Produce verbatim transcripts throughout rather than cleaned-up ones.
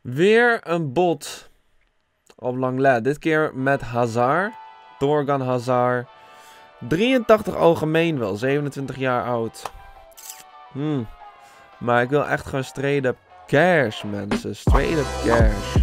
Weer een bot op Langlet. Dit keer met Hazard. Thorgan Hazard. drieëntachtig algemeen wel. zevenentwintig jaar oud. Hmm. Maar ik wil echt gewoon straight up cash, mensen. Straight up cash.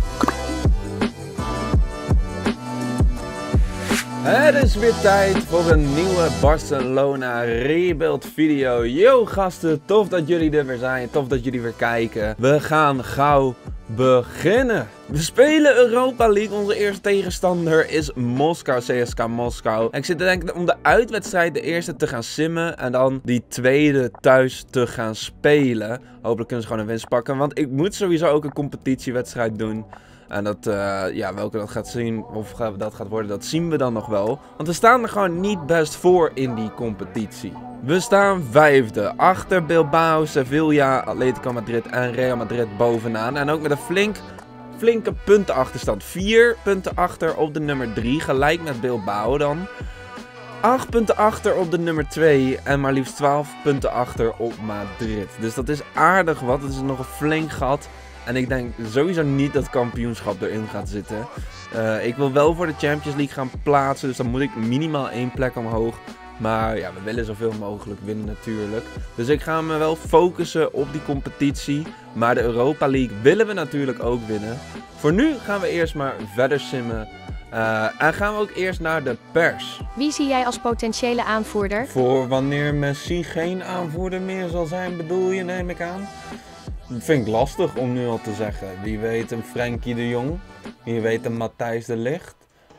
Het is weer tijd voor een nieuwe Barcelona rebuild video. Yo gasten, tof dat jullie er weer zijn. Tof dat jullie weer kijken. We gaan gauw beginnen. We spelen Europa League. Onze eerste tegenstander is Moskou, C S K A Moskou. En ik zit te denken om de uitwedstrijd de eerste te gaan simmen. En dan die tweede thuis te gaan spelen. Hopelijk kunnen ze gewoon een winst pakken. Want ik moet sowieso ook een competitiewedstrijd doen. En dat, uh, ja, welke dat gaat zien, of dat gaat worden, dat zien we dan nog wel. Want we staan er gewoon niet best voor in die competitie. We staan vijfde, achter Bilbao, Sevilla, Atletico Madrid en Real Madrid bovenaan. En ook met een flink, flinke puntenachterstand. Vier punten achter op de nummer drie, gelijk met Bilbao dan. acht punten achter op de nummer twee en maar liefst twaalf punten achter op Madrid. Dus dat is aardig wat, het is nog een flink gat. En ik denk sowieso niet dat kampioenschap erin gaat zitten. Uh, ik wil wel voor de Champions League gaan plaatsen. Dus dan moet ik minimaal één plek omhoog. Maar ja, we willen zoveel mogelijk winnen natuurlijk. Dus ik ga me wel focussen op die competitie. Maar de Europa League willen we natuurlijk ook winnen. Voor nu gaan we eerst maar verder simmen. Uh, en gaan we ook eerst naar de pers. Wie zie jij als potentiële aanvoerder? Voor wanneer Messi geen aanvoerder meer zal zijn, bedoel je, neem ik aan? Dat vind ik lastig om nu al te zeggen. Wie weet een Frenkie de Jong. Wie weet een Matthijs de Ligt.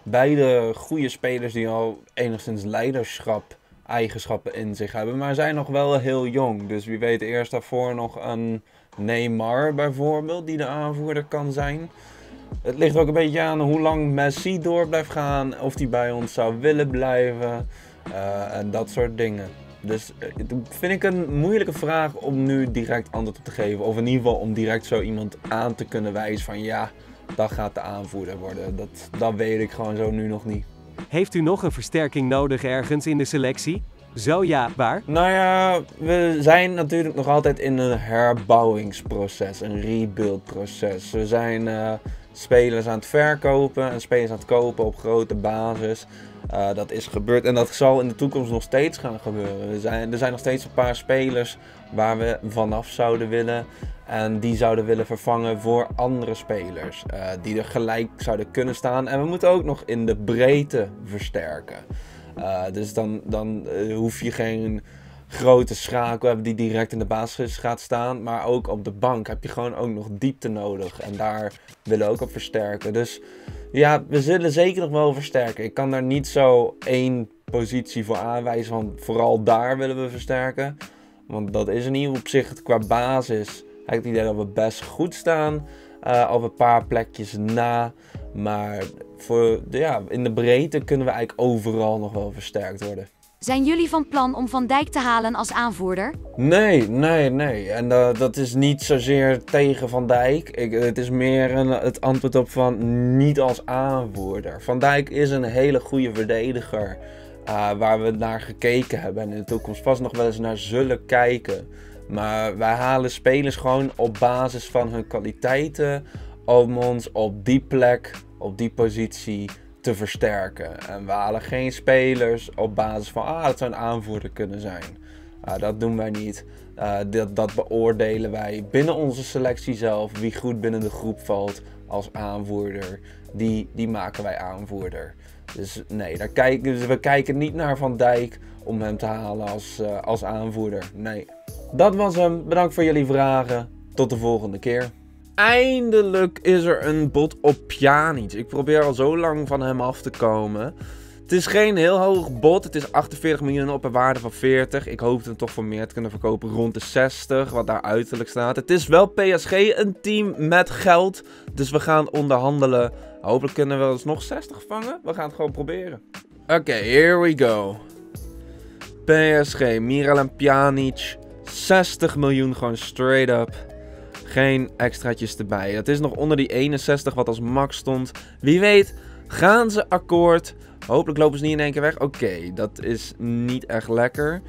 Beide goede spelers die al enigszins leiderschap eigenschappen in zich hebben. Maar zijn nog wel heel jong. Dus wie weet eerst daarvoor nog een Neymar bijvoorbeeld. Die de aanvoerder kan zijn. Het ligt ook een beetje aan hoe lang Messi door blijft gaan. Of hij bij ons zou willen blijven. Uh, en dat soort dingen. Dus dat vind ik een moeilijke vraag om nu direct antwoord op te geven. Of in ieder geval om direct zo iemand aan te kunnen wijzen van ja, dat gaat de aanvoerder worden. Dat, dat weet ik gewoon zo nu nog niet. Heeft u nog een versterking nodig ergens in de selectie? Zo ja, waar? Nou ja, we zijn natuurlijk nog altijd in een herbouwingsproces, een rebuildproces. We zijn uh, spelers aan het verkopen en spelers aan het kopen op grote basis. Uh, dat is gebeurd en dat zal in de toekomst nog steeds gaan gebeuren. We zijn, er zijn nog steeds een paar spelers waar we vanaf zouden willen. En die zouden willen vervangen voor andere spelers. Uh, die er gelijk zouden kunnen staan. En we moeten ook nog in de breedte versterken. Uh, dus dan, dan uh, hoef je geen grote schakel hebben die direct in de basis gaat staan. Maar ook op de bank heb je gewoon ook nog diepte nodig. En daar willen we ook op versterken. Dus ja, we zullen zeker nog wel versterken. Ik kan daar niet zo één positie voor aanwijzen. Want vooral daar willen we versterken. Want dat is in ieder geval op zich qua basis. Ik heb het idee dat we best goed staan. Uh, op een paar plekjes na. Maar voor, ja, in de breedte kunnen we eigenlijk overal nog wel versterkt worden. Zijn jullie van plan om Van Dijk te halen als aanvoerder? Nee, nee, nee. En uh, dat is niet zozeer tegen Van Dijk. Ik, het is meer een, het antwoord op van niet als aanvoerder. Van Dijk is een hele goede verdediger. Uh, waar we naar gekeken hebben en in de toekomst vast nog wel eens naar zullen kijken. Maar wij halen spelers gewoon op basis van hun kwaliteiten om ons op die plek, op die positie te versterken. En we halen geen spelers op basis van, ah, dat zou een aanvoerder kunnen zijn. Uh, dat doen wij niet. Uh, dat, dat beoordelen wij binnen onze selectie zelf. Wie goed binnen de groep valt als aanvoerder, die, die maken wij aanvoerder. Dus nee, daar kijken, dus we kijken niet naar Van Dijk om hem te halen als, uh, als aanvoerder. Nee. Dat was hem. Bedankt voor jullie vragen. Tot de volgende keer. Eindelijk is er een bod op Pjanic. Ik probeer al zo lang van hem af te komen. Het is geen heel hoog bod. Het is achtenveertig miljoen op een waarde van veertig. Ik hoop hem toch voor meer te kunnen verkopen rond de zestig. Wat daar uiterlijk staat. Het is wel P S G, een team met geld. Dus we gaan onderhandelen. Hopelijk kunnen we ons nog zestig vangen. We gaan het gewoon proberen. Oké, okay, here we go. P S G, Miralem Pjanic. zestig miljoen gewoon straight up. Geen extraatjes erbij. Het is nog onder die eenenzestig wat als max stond. Wie weet gaan ze akkoord. Hopelijk lopen ze niet in één keer weg. Oké, okay, dat is niet echt lekker.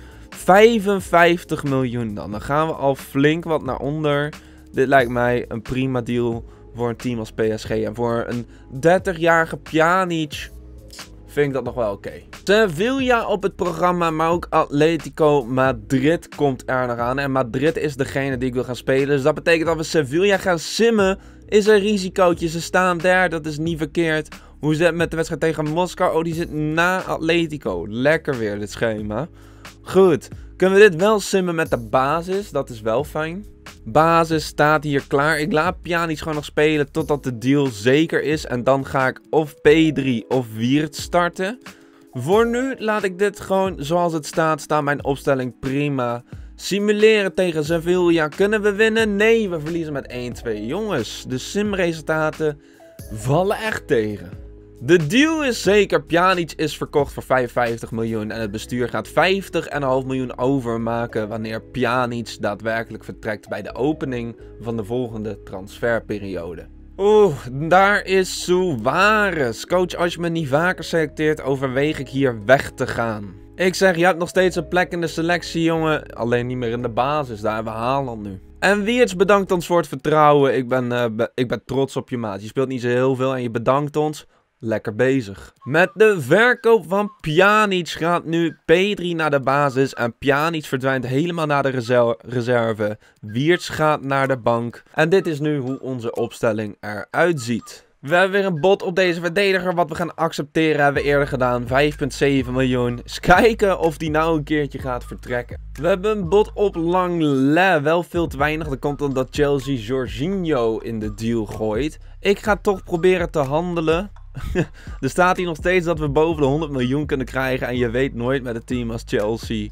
vijfenvijftig miljoen dan. Dan gaan we al flink wat naar onder. Dit lijkt mij een prima deal voor een team als P S G. En voor een dertigjarige Pjanic vind ik dat nog wel oké. Okay. Sevilla op het programma, maar ook Atletico Madrid komt er nog aan. En Madrid is degene die ik wil gaan spelen. Dus dat betekent dat we Sevilla gaan simmen. Is een risicootje. Ze staan derde, dat is niet verkeerd. Hoe zit het met de wedstrijd tegen Moskou? Oh, die zit na Atletico. Lekker weer dit schema. Goed. Kunnen we dit wel simmen met de basis? Dat is wel fijn. Basis staat hier klaar. Ik laat Pjanic gewoon nog spelen totdat de deal zeker is. En dan ga ik of P drie of Wirtz starten. Voor nu laat ik dit gewoon zoals het staat. Staat mijn opstelling prima. Simuleren tegen Sevilla. Kunnen we winnen? Nee, we verliezen met één twee. Jongens, de simresultaten vallen echt tegen. De deal is zeker. Pjanic is verkocht voor vijfenvijftig miljoen. En het bestuur gaat vijftig komma vijf miljoen overmaken wanneer Pjanic daadwerkelijk vertrekt bij de opening van de volgende transferperiode. Oeh, daar is Suarez. Coach, als je me niet vaker selecteert, overweeg ik hier weg te gaan. Ik zeg, je hebt nog steeds een plek in de selectie, jongen. Alleen niet meer in de basis. Daar hebben we Haaland nu. En Wirtz bedankt ons voor het vertrouwen. Ik ben, uh, be ik ben trots op je, maat. Je speelt niet zo heel veel en je bedankt ons. Lekker bezig. Met de verkoop van Pjanic gaat nu P drie naar de basis. En Pjanic verdwijnt helemaal naar de reserve. Wirtz gaat naar de bank. En dit is nu hoe onze opstelling eruit ziet. We hebben weer een bod op deze verdediger. Wat we gaan accepteren hebben we eerder gedaan. vijf komma zeven miljoen. Eens kijken of die nou een keertje gaat vertrekken. We hebben een bod op Langlais. Wel veel te weinig. Dat komt omdat Chelsea Jorginho in de deal gooit. Ik ga toch proberen te handelen. Er staat hier nog steeds dat we boven de honderd miljoen kunnen krijgen. En je weet nooit met een team als Chelsea.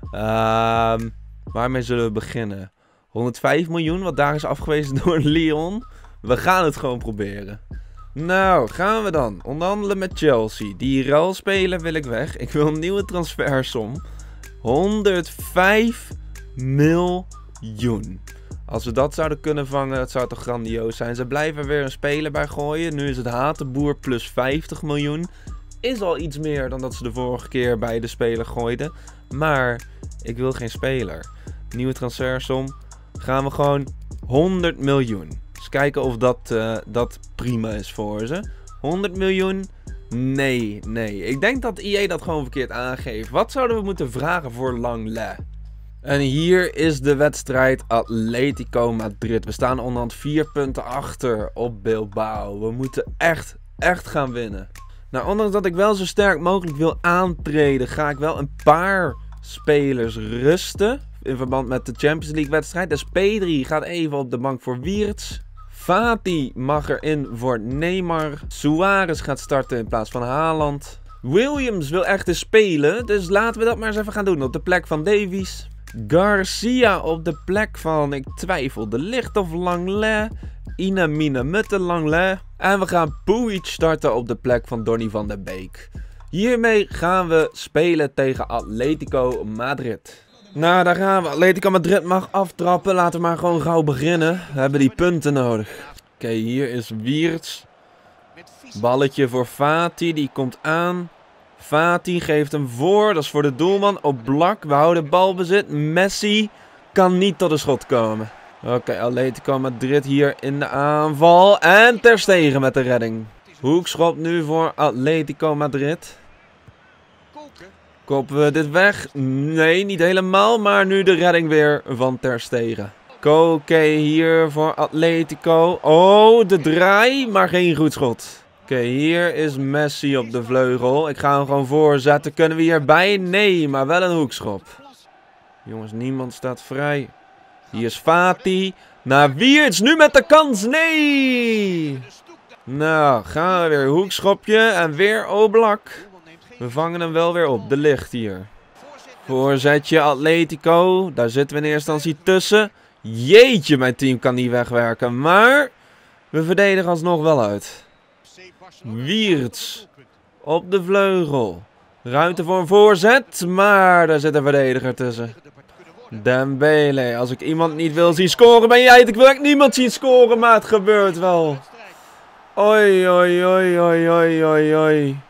Um, waarmee zullen we beginnen? honderdvijf miljoen, wat daar is afgewezen door Lyon. We gaan het gewoon proberen. Nou, gaan we dan. Onderhandelen met Chelsea. Die ruilspeler wil ik weg. Ik wil een nieuwe transfersom. honderdvijf miljoen. Als we dat zouden kunnen vangen, dat zou toch grandioos zijn. Ze blijven weer een speler bij gooien. Nu is het Hatenboer plus vijftig miljoen. Is al iets meer dan dat ze de vorige keer bij de speler gooiden. Maar ik wil geen speler. Nieuwe transfersom. Gaan we gewoon honderd miljoen. Dus kijken of dat, uh, dat prima is voor ze. honderd miljoen? Nee, nee. Ik denk dat I E dat gewoon verkeerd aangeeft. Wat zouden we moeten vragen voor Langlais? En hier is de wedstrijd Atletico Madrid. We staan onderhand vier punten achter op Bilbao. We moeten echt, echt gaan winnen. Nou, ondanks dat ik wel zo sterk mogelijk wil aantreden, ga ik wel een paar spelers rusten. In verband met de Champions League wedstrijd. Dus P drie gaat even op de bank voor Wirtz. Fati mag erin voor Neymar. Suarez gaat starten in plaats van Haaland. Williams wil echt eens spelen. Dus laten we dat maar eens even gaan doen. Op de plek van Davies. Garcia op de plek van, ik twijfel, De Ligt of Langlais. Ina Mina Mutte Langlais. En we gaan Puig starten op de plek van Donny van der Beek. Hiermee gaan we spelen tegen Atletico Madrid. Nou, daar gaan we. Atletico Madrid mag aftrappen. Laten we maar gewoon gauw beginnen. We hebben die punten nodig. Oké, okay, hier is Wirtz. Balletje voor Fati. Die komt aan. Fati geeft hem voor. Dat is voor de doelman. Oblak. We houden balbezit. Messi kan niet tot de schot komen. Oké, okay, Atletico Madrid hier in de aanval. En Ter Stegen met de redding. Hoekschop nu voor Atletico Madrid. Koppen we dit weg? Nee, niet helemaal. Maar nu de redding weer van Ter Stegen. Koke hier voor Atletico. Oh, de draai. Maar geen goed schot. Oké, okay, hier is Messi op de vleugel. Ik ga hem gewoon voorzetten. Kunnen we hierbij? Nee, maar wel een hoekschop. Jongens, niemand staat vrij. Hier is Fati. Naar Wirtz. Nu met de kans. Nee! Nou, gaan we weer. Hoekschopje. En weer Oblak. We vangen hem wel weer op. De Ligt hier. Voorzetje Atletico. Daar zitten we in eerste instantie tussen. Jeetje, mijn team kan niet wegwerken. Maar we verdedigen alsnog wel uit. Wirtz. Op de vleugel. Ruimte voor een voorzet. Maar daar zit een verdediger tussen. Dembele. Als ik iemand niet wil zien scoren, ben jij het. Ik wil echt niemand zien scoren, maar het gebeurt wel. Oi, oi, oi, oi, oi, oi, oi.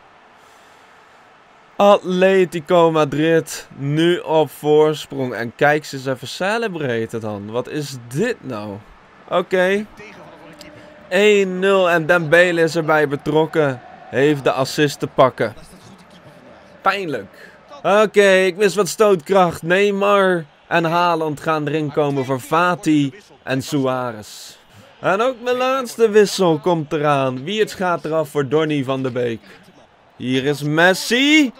Atletico Madrid nu op voorsprong. En kijk ze eens even celebraten dan. Wat is dit nou? Oké. Okay. één nul en Dembele is erbij betrokken. Heeft de assist te pakken. Pijnlijk. Oké, okay, ik mis wat stootkracht. Neymar en Haaland gaan erin komen voor Fati en Suarez. En ook mijn laatste wissel komt eraan. Wiertz gaat eraf voor Donny van de Beek. Hier is Messi.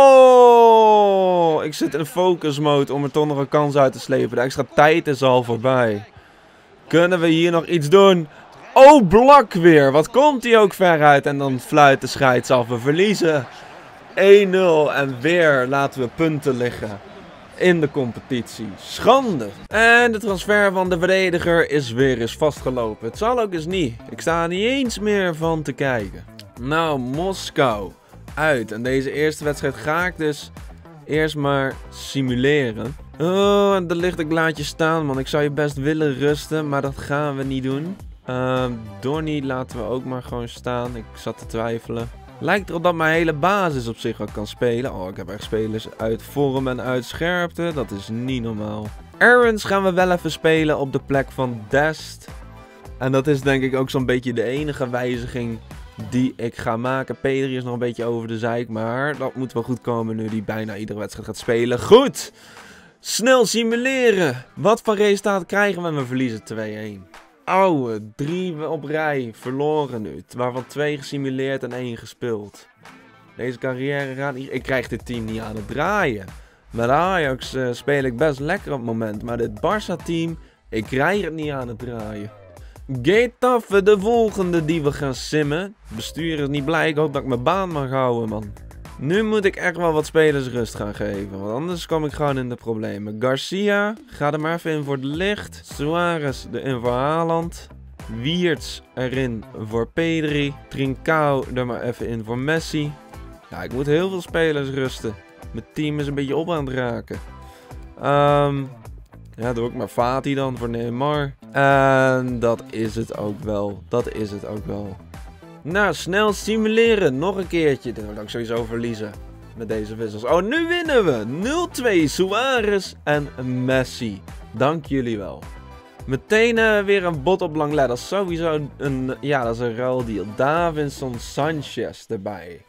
Oh, ik zit in focus mode om er toch nog een kans uit te slepen. De extra tijd is al voorbij. Kunnen we hier nog iets doen? Oh, Blak weer. Wat komt hij ook ver uit. En dan fluit de scheids af. We verliezen één nul. En weer laten we punten liggen in de competitie. Schande. En de transfer van de verdediger is weer eens vastgelopen. Het zal ook eens niet. Ik sta er niet eens meer van te kijken. Nou, Moskou uit. En deze eerste wedstrijd ga ik dus eerst maar simuleren. Oh, en er ligt een glaadje staan, man. Ik zou je best willen rusten, maar dat gaan we niet doen. Uh, Donny laten we ook maar gewoon staan. Ik zat te twijfelen. Lijkt erop dat mijn hele basis op zich ook kan spelen. Oh, ik heb echt spelers uit vorm en uit scherpte. Dat is niet normaal. Aarons gaan we wel even spelen op de plek van Dest. En dat is denk ik ook zo'n beetje de enige wijziging die ik ga maken. Pedri is nog een beetje over de zeik, maar dat moet wel goed komen nu die bijna iedere wedstrijd gaat spelen. Goed! Snel simuleren. Wat voor resultaat krijgen we? We verliezen twee-één. Ouwe, drie op rij verloren nu. Waarvan twee gesimuleerd en één gespeeld. Deze carrière gaat niet... Ik krijg dit team niet aan het draaien. Met Ajax uh, speel ik best lekker op het moment. Maar dit Barça team, ik krijg het niet aan het draaien. Getafe, de volgende die we gaan simmen. Bestuur is niet blij. Ik hoop dat ik mijn baan mag houden, man. Nu moet ik echt wel wat spelers rust gaan geven. Want anders kom ik gewoon in de problemen. Garcia, ga er maar even in voor de licht. Suarez erin voor Haaland. Wiertz erin voor Pedri. Trincao er maar even in voor Messi. Ja, ik moet heel veel spelers rusten. Mijn team is een beetje op aan het raken. Um, ja, doe ik maar Fati dan voor Neymar. En dat is het ook wel. Dat is het ook wel. Nou, snel simuleren. Nog een keertje. Dat wil ik sowieso verliezen. Met deze wissels. Oh, nu winnen we. nul twee. Suarez en Messi. Dank jullie wel. Meteen uh, weer een bot op Langlet. Dat is sowieso een... Ja, dat is een ruildeal. Davinson Sanchez erbij.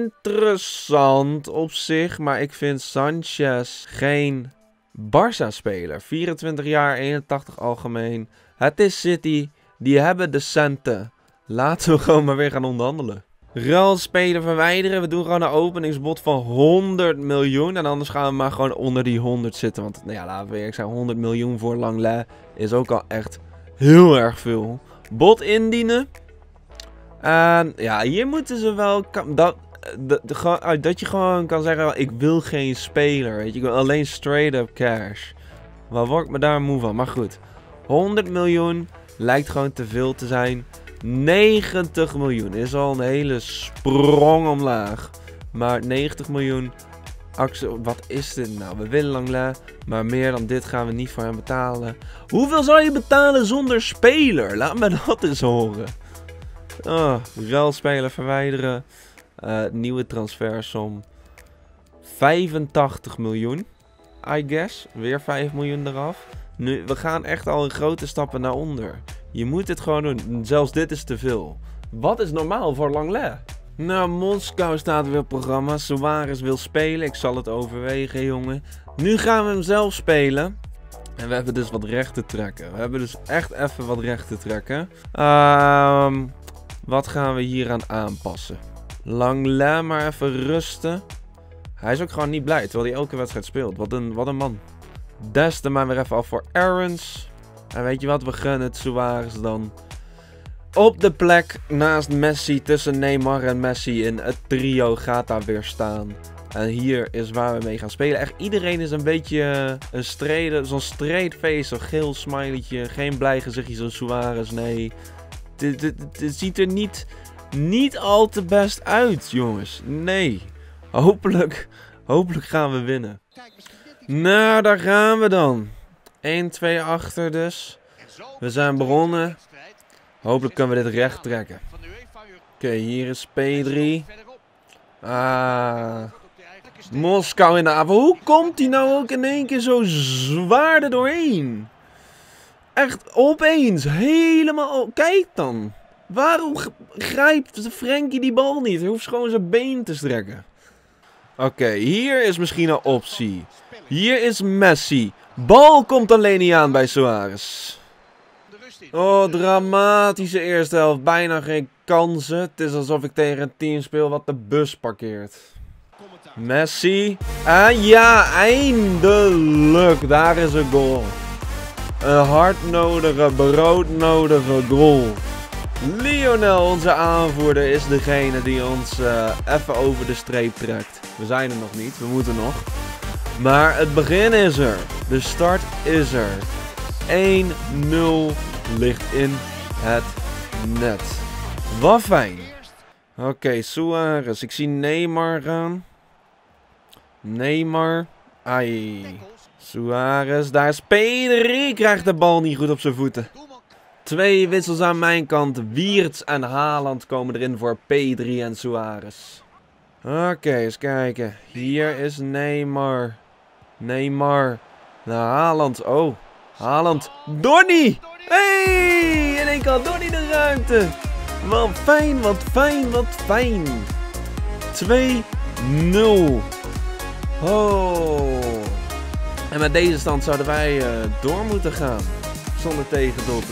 Interessant op zich. Maar ik vind Sanchez geen Barça-speler. vierentwintig jaar, eenentachtig algemeen. Het is City. Die hebben de centen. Laten we gewoon maar weer gaan onderhandelen. Ruilspelen verwijderen. We doen gewoon een openingsbod van honderd miljoen. En anders gaan we maar gewoon onder die honderd zitten. Want nou ja, laten we eerlijk zijn. honderd miljoen voor Langlet is ook al echt heel erg veel. Bod indienen. En ja, hier moeten ze wel... Dat, dat, dat, dat je gewoon kan zeggen, ik wil geen speler. Weet je, ik wil alleen straight up cash. Waar word ik me daar moe van? Maar goed. honderd miljoen lijkt gewoon te veel te zijn. negentig miljoen is al een hele sprong omlaag. Maar negentig miljoen... Wat is dit nou? We willen Langlet. Maar meer dan dit gaan we niet voor hem betalen. Hoeveel zou je betalen zonder speler? Laat me dat eens horen. Oh, ruilspeler verwijderen. Uh, nieuwe transfersom. vijfentachtig miljoen. I guess. Weer vijf miljoen eraf. Nu, we gaan echt al in grote stappen naar onder. Je moet het gewoon doen. Zelfs dit is te veel. Wat is normaal voor Langlet? Nou, Moskou staat weer op programma. Suarez wil spelen. Ik zal het overwegen, jongen. Nu gaan we hem zelf spelen. En we hebben dus wat recht te trekken. We hebben dus echt even wat recht te trekken. Um, wat gaan we hier aan aanpassen? Langlet maar even rusten. Hij is ook gewoon niet blij, terwijl hij elke wedstrijd speelt. Wat een, wat een man. Dest er maar weer even af voor Aarons. En weet je wat, we gunnen het Suarez dan. Op de plek naast Messi, tussen Neymar en Messi in. Het trio gaat daar weer staan. En hier is waar we mee gaan spelen. Echt iedereen is een beetje een streden, zo'n straight face, zo'n geel smileytje. Geen blij gezichtje zo'n Suarez, nee. Het ziet er niet, niet al te best uit, jongens. Nee. Hopelijk, hopelijk gaan we winnen. Nou, daar gaan we dan. één twee achter dus. We zijn begonnen. Hopelijk kunnen we dit recht trekken. Oké, okay, hier is Pedri. Ah. Moskou in de avond. Hoe komt hij nou ook in één keer zo zwaar er doorheen? Echt opeens. Helemaal. Kijk dan. Waarom grijpt Frenkie die bal niet? Hij hoeft gewoon zijn been te strekken. Oké, okay, hier is misschien een optie. Hier is Messi. Bal komt alleen niet aan bij Suarez. Oh, dramatische eerste helft. Bijna geen kansen. Het is alsof ik tegen een team speel wat de bus parkeert. Messi. En ja, eindelijk. Daar is een goal. Een hardnodige, broodnodige goal. Lionel, onze aanvoerder, is degene die ons uh, even over de streep trekt. We zijn er nog niet, we moeten nog. Maar het begin is er. De start is er. één nul ligt in het net. Wat fijn. Oké, okay, Suarez. Ik zie Neymar gaan. Neymar. Ai. Suarez. Daar is Pedri. Krijgt de bal niet goed op zijn voeten. Twee wissels aan mijn kant. Wiertz en Haaland komen erin voor Pedri en Suarez. Oké, okay, eens kijken. Hier is Neymar. Neymar. Naar Haaland. Oh, Haaland. Donny! Hey! In één keer Donny de ruimte. Wat fijn, wat fijn, wat fijn. twee nul. Oh. En met deze stand zouden wij uh, door moeten gaan. Zonder tegendoelpunt.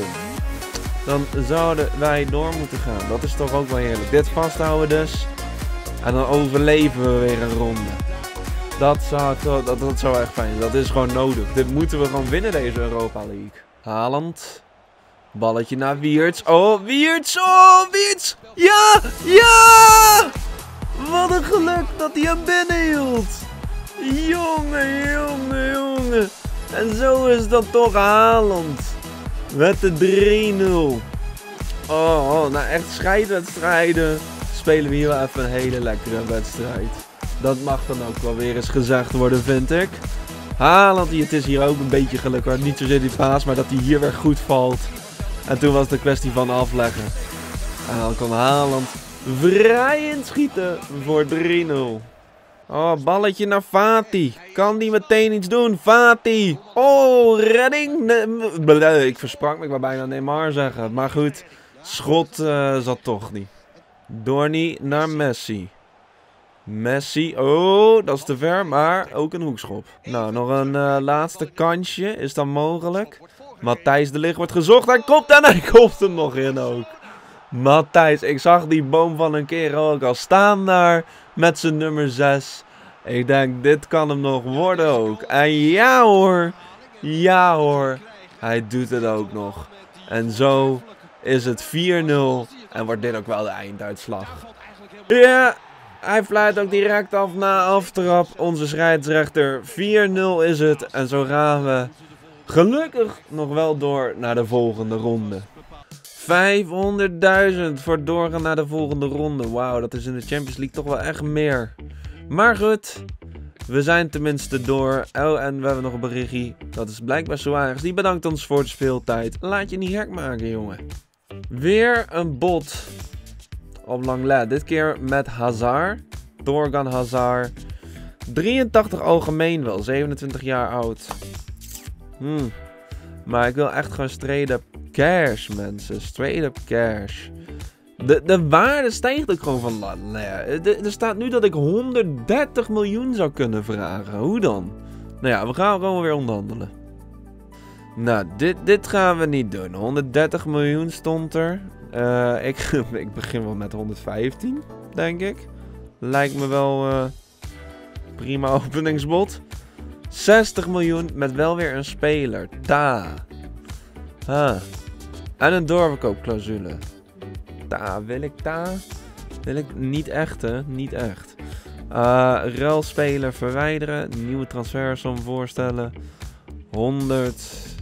Dan zouden wij door moeten gaan. Dat is toch ook wel heerlijk. Dit vasthouden dus. En dan overleven we weer een ronde. Dat zou, dat, dat zou echt fijn zijn. Dat is gewoon nodig. Dit moeten we gewoon winnen, deze Europa League. Haaland. Balletje naar Wiertz. Oh, Wiertz. Oh, Wiertz. Ja, ja. Wat een geluk dat hij hem binnenhield. Jongen, jongen, jongen. En zo is dat toch Haaland. Met de drie nul. Oh, oh, nou echt scheidwedstrijden. Spelen we hier wel even een hele lekkere wedstrijd. Dat mag dan ook wel weer eens gezegd worden, vind ik. Haaland, het is hier ook een beetje geluk hoor. Niet zozeer die paas, maar dat hij hier weer goed valt. En toen was het een kwestie van afleggen. En dan kon Haaland vrij inschieten voor drie nul. Oh, balletje naar Fati. Kan die meteen iets doen? Fati. Oh, redding. Nee, ik versprak me, ik wou bijna Neymar zeggen. Maar goed, schot uh, zat toch niet. Donny naar Messi. Messi. Oh, dat is te ver, maar ook een hoekschop. Nou, nog een uh, laatste kansje. Is dat mogelijk? Matthijs de Ligt wordt gezocht. Hij kopt en hij kopt hem nog in ook. Matthijs, ik zag die boom van een keer ook al staan daar met zijn nummer zes. Ik denk, dit kan hem nog worden ook. En ja hoor, ja hoor, hij doet het ook nog. En zo is het vier nul en wordt dit ook wel de einduitslag. Ja, hij fluit ook direct af na aftrap. Onze scheidsrechter, vier nul is het. En zo gaan we gelukkig nog wel door naar de volgende ronde. vijfhonderdduizend voor doorgaan naar de volgende ronde. Wauw, dat is in de Champions League toch wel echt meer. Maar goed, we zijn tenminste door. Oh, en we hebben nog een berichtje. Dat is blijkbaar Suarez. Die bedankt ons voor de speeltijd. Laat je niet gek maken, jongen. Weer een bot op Langlais. Dit keer met Hazard. Thorgan Hazard. drieëntachtig algemeen wel. zevenentwintig jaar oud. Hmm. Maar ik wil echt gewoon straight up cash, mensen. Straight up cash. De, de waarde stijgt ook gewoon van Langlais. Er staat nu dat ik honderddertig miljoen zou kunnen vragen. Hoe dan? Nou ja, we gaan gewoon weer onderhandelen. Nou, dit, dit gaan we niet doen. honderddertig miljoen stond er. Uh, ik, ik begin wel met honderdvijftien, denk ik. Lijkt me wel uh, prima openingsbod. zestig miljoen met wel weer een speler. Ta. Ha. En een doorverkoopclausule. Ta, wil ik ta? Wil ik niet echt, hè? Niet echt. Uh, ruilspeler verwijderen. Nieuwe transfersom voorstellen. honderd.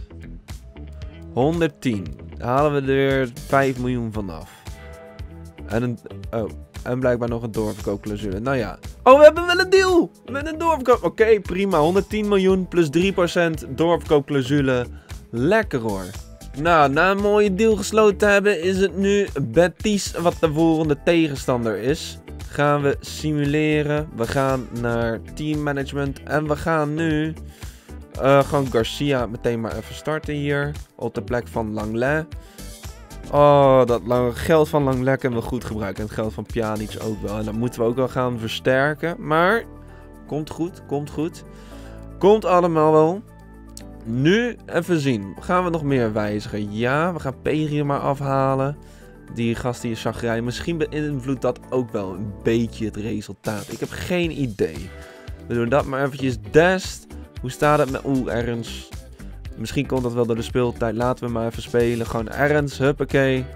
honderdtien. Halen we er weer vijf miljoen vanaf. En een... Oh. En blijkbaar nog een doorverkoopclausule. Nou ja. Oh, we hebben wel een deal! Met een doorverkoop. Oké, okay, prima. honderdtien miljoen plus drie procent doorverkoopclausule. Lekker hoor. Nou, na een mooie deal gesloten te hebben, is het nu Betis wat de volgende tegenstander is. Gaan we simuleren. We gaan naar teammanagement. En we gaan nu uh, gewoon Garcia meteen maar even starten hier. Op de plek van Langlais. Oh, dat lang, geld van Langlet hebben we goed gebruikt. En het geld van Pjanic ook wel. En dat moeten we ook wel gaan versterken. Maar, komt goed, komt goed. Komt allemaal wel. Nu even zien. Gaan we nog meer wijzigen? Ja, we gaan Pegir maar afhalen. Die gast die is chagrijn. Misschien beïnvloedt dat ook wel een beetje het resultaat. Ik heb geen idee. We doen dat maar eventjes. Dest. Hoe staat het met... Oeh, Ernst. Misschien komt dat wel door de speeltijd. Laten we maar even spelen. Gewoon Ernst. Huppakee.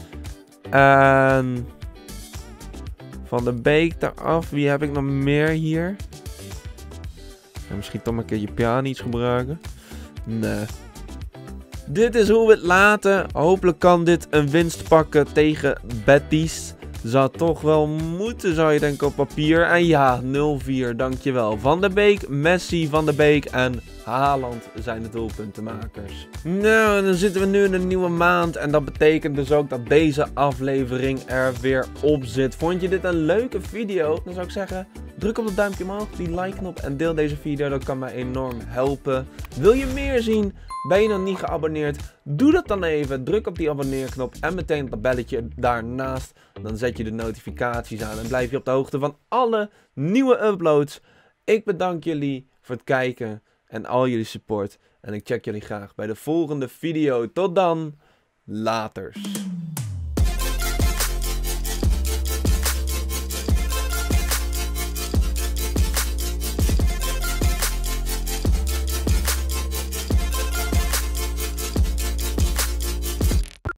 En... Van de Beek eraf. Wie heb ik nog meer hier? Ja, misschien toch maar een keertje Pjanic gebruiken. Nee. Dit is hoe we het laten. Hopelijk kan dit een winst pakken tegen Betis. Zou toch wel moeten, zou je denken, op papier. En ja, nul vier, dankjewel. Van de Beek, Messi, Van de Beek en Haaland zijn de doelpuntenmakers. Nou, dan zitten we nu in een nieuwe maand. En dat betekent dus ook dat deze aflevering er weer op zit. Vond je dit een leuke video? Dan zou ik zeggen, druk op het duimpje omhoog, die like knop en deel deze video. Dat kan mij enorm helpen. Wil je meer zien? Ben je nog niet geabonneerd? Doe dat dan even. Druk op die abonneerknop en meteen dat belletje daarnaast. Dan zet je de notificaties aan en blijf je op de hoogte van alle nieuwe uploads. Ik bedank jullie voor het kijken en al jullie support. En ik check jullie graag bij de volgende video. Tot dan. Laters.